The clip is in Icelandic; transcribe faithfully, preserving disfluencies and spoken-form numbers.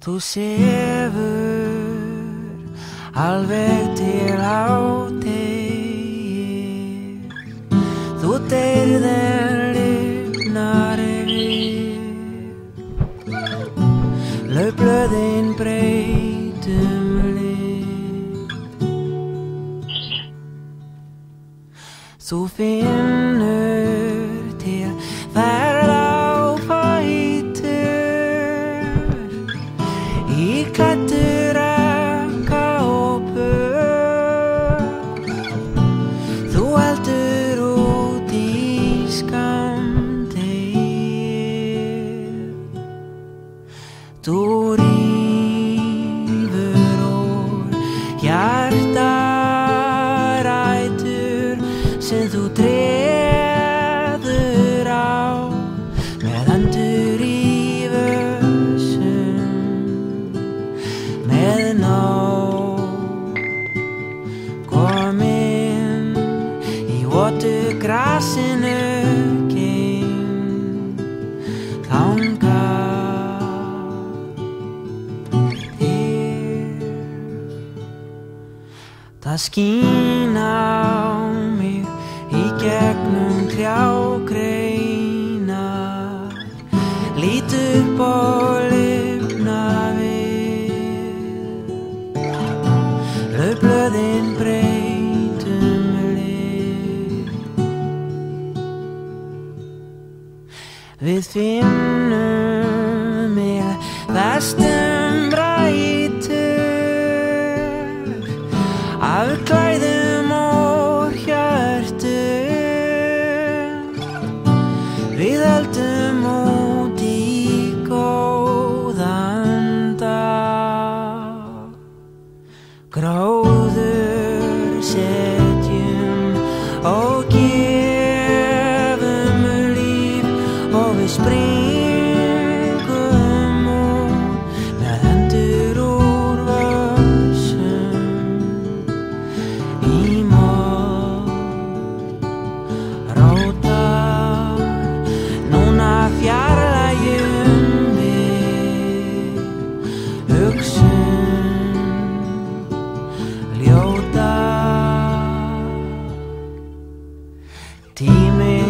Þú sefur alveg til hádegis. Þú deyrð en lifnar yfir. Laufblöðin breytum lit. Þú finnur til ferð á fætur í klæddur ekka og pör. Þú heldur út í skammdegið. Þú rífur úr hjartarætur sem þú treður á með hendur í vössum með nóg komin í votu grasinu geim þangað þér. Það skín á mig í gegnum trjágreinar, lít upp og lifna við. Laufblöðin breytum lit. Við finnum með vestum rætur af klæðum og hjörtum. Við höldum út í góðan dag. Gróður setjum og gefum líf og við springum út með hendur úr vössum í mold. Rótar núna fjarlægjum við hugsun ljóta. Tími